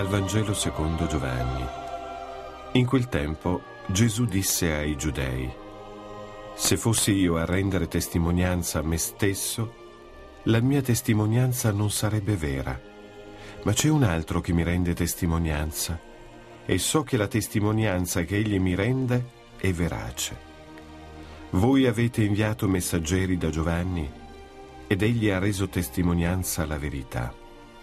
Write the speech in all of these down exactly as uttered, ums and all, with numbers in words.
Dal Vangelo secondo Giovanni. In quel tempo Gesù disse ai Giudei: se fossi io a rendere testimonianza a me stesso, la mia testimonianza non sarebbe vera, ma c'è un altro che mi rende testimonianza, e so che la testimonianza che egli mi rende è verace. Voi avete inviato messaggeri da Giovanni, ed egli ha reso testimonianza alla verità.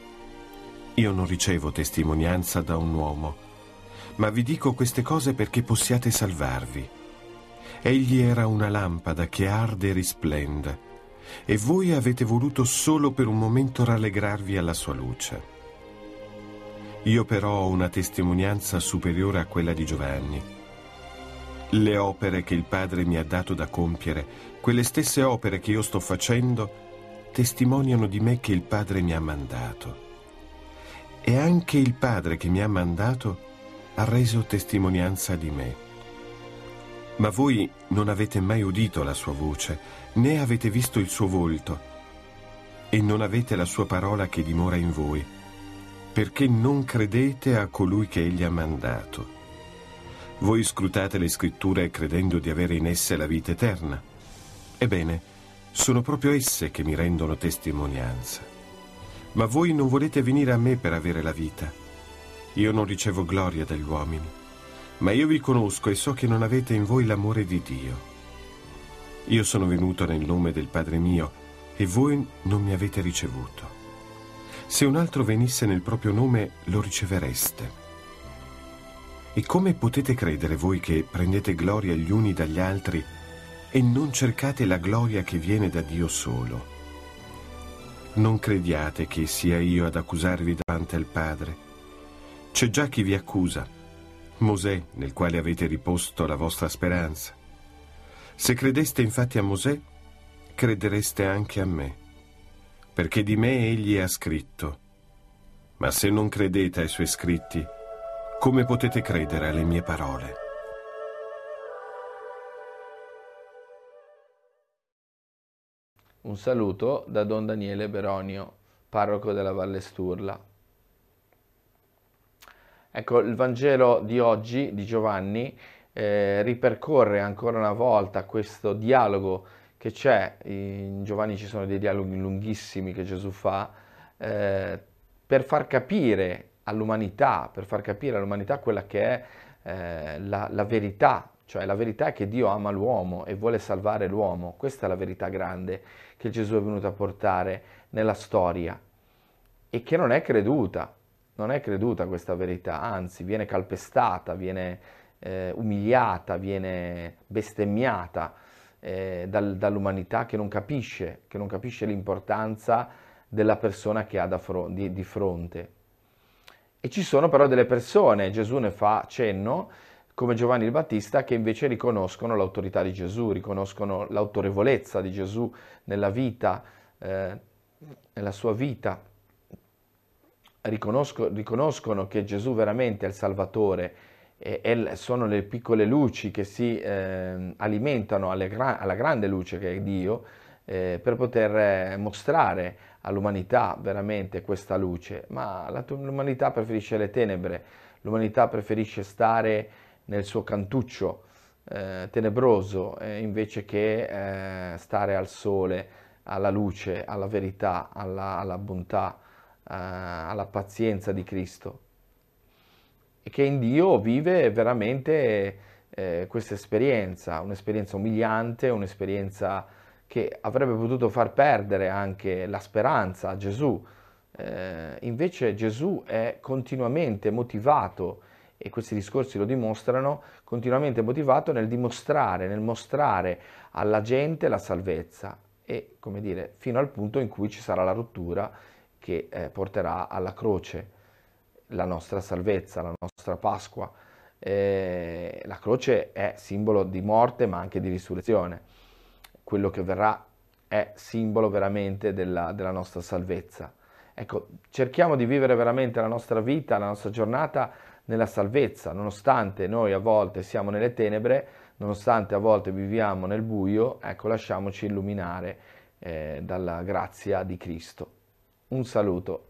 Io non ricevo testimonianza da un uomo, ma vi dico queste cose perché possiate salvarvi. Egli era una lampada che arde e risplende, e voi avete voluto solo per un momento rallegrarvi alla sua luce. Io però ho una testimonianza superiore a quella di Giovanni. Le opere che il Padre mi ha dato da compiere, quelle stesse opere che io sto facendo, testimoniano di me che il Padre mi ha mandato. E anche il Padre che mi ha mandato ha reso testimonianza di me. Ma voi non avete mai udito la sua voce, né avete visto il suo volto, e non avete la sua parola che dimora in voi, perché non credete a colui che egli ha mandato. Voi scrutate le scritture credendo di avere in esse la vita eterna. Ebbene, sono proprio esse che mi rendono testimonianza. Ma voi non volete venire a me per avere la vita. Io non ricevo gloria dagli uomini, ma io vi conosco e so che non avete in voi l'amore di Dio. Io sono venuto nel nome del Padre mio e voi non mi avete ricevuto. Se un altro venisse nel proprio nome, lo ricevereste. E come potete credere voi che prendete gloria gli uni dagli altri e non cercate la gloria che viene da Dio solo? Non crediate che sia io ad accusarvi davanti al Padre. C'è già chi vi accusa, Mosè, nel quale avete riposto la vostra speranza. Se credeste infatti a Mosè, credereste anche a me, perché di me egli ha scritto. Ma se non credete ai suoi scritti, come potete credere alle mie parole? Un saluto da Don Daniele Beronio, parroco della Valle Sturla. Ecco, il Vangelo di oggi, di Giovanni, eh, ripercorre ancora una volta questo dialogo che c'è. In Giovanni ci sono dei dialoghi lunghissimi che Gesù fa eh, per far capire all'umanità, per far capire all'umanità quella che è eh, la, la verità. Cioè la verità è che Dio ama l'uomo e vuole salvare l'uomo. Questa è la verità grande che Gesù è venuto a portare nella storia e che non è creduta, non è creduta questa verità, anzi viene calpestata, viene eh, umiliata, viene bestemmiata eh, dal, dall'umanità che non capisce, che non capisce l'importanza della persona che ha da fron- di, di fronte. E ci sono però delle persone, Gesù ne fa cenno, come Giovanni il Battista, che invece riconoscono l'autorità di Gesù, riconoscono l'autorevolezza di Gesù nella vita, eh, nella sua vita, Riconosco, riconoscono che Gesù veramente è il Salvatore, e, e sono le piccole luci che si eh, alimentano alle gra- alla grande luce che è Dio, eh, per poter mostrare all'umanità veramente questa luce. Ma la, l'umanità preferisce le tenebre, l'umanità preferisce stare nel suo cantuccio eh, tenebroso eh, invece che eh, stare al sole, alla luce, alla verità, alla, alla bontà, eh, alla pazienza di Cristo. E che in Dio vive veramente eh, questa esperienza, un'esperienza umiliante, un'esperienza che avrebbe potuto far perdere anche la speranza a Gesù. Eh, invece Gesù è continuamente motivato, e questi discorsi lo dimostrano, continuamente motivato nel dimostrare, nel mostrare alla gente la salvezza e, come dire, fino al punto in cui ci sarà la rottura che eh, porterà alla croce la nostra salvezza, la nostra Pasqua. Eh, la croce è simbolo di morte ma anche di risurrezione. Quello che verrà è simbolo veramente della, della nostra salvezza. Ecco, cerchiamo di vivere veramente la nostra vita, la nostra giornata nella salvezza, nonostante noi a volte siamo nelle tenebre, nonostante a volte viviamo nel buio, ecco, lasciamoci illuminare eh, dalla grazia di Cristo. Un saluto.